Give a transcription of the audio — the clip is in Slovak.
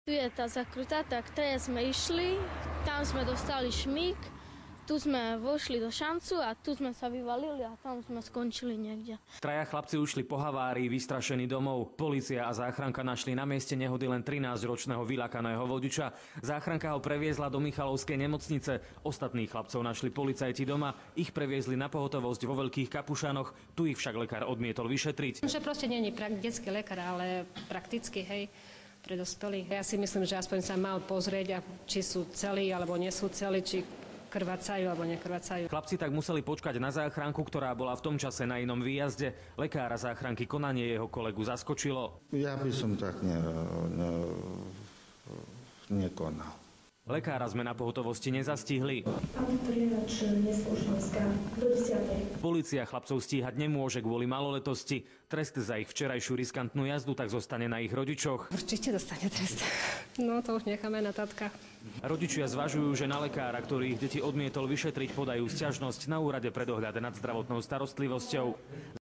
Tu je tá zakruta, tak teraz sme išli, tam sme dostali šmík, tu sme vošli do šancu a tu sme sa vyvalili a tam sme skončili niekde. Traja chlapci ušli po havárii vystrašení domov. Polícia a záchranka našli na mieste nehody len 13-ročného vyľakaného vodiča. Záchranka ho previezla do Michalovskej nemocnice. Ostatných chlapcov našli policajti doma. Ich previezli na pohotovosť vo Veľkých Kapušanoch. Tu ich však lekár odmietol vyšetriť. Že proste nie je detský lekár, ale prakticky, hej, pre dospelých. Ja si myslím, že aspoň sa mal pozrieť, či sú celí alebo nie sú celí, či krvácajú alebo nekrvácajú. Chlapci tak museli počkať na záchranku, ktorá bola v tom čase na inom výjazde. Lekára záchranky konanie jeho kolegu zaskočilo. Ja by som tak nekonal. Lekára sme na pohotovosti nezastihli. Polícia chlapcov stíhať nemôže kvôli maloletosti. Trest za ich včerajšiu riskantnú jazdu tak zostane na ich rodičoch. Určite dostane trest. No to už necháme na tatka. Rodičia zvažujú, že na lekára, ktorý ich deti odmietol vyšetriť, podajú sťažnosť na úrade pre dohľad nad zdravotnou starostlivosťou.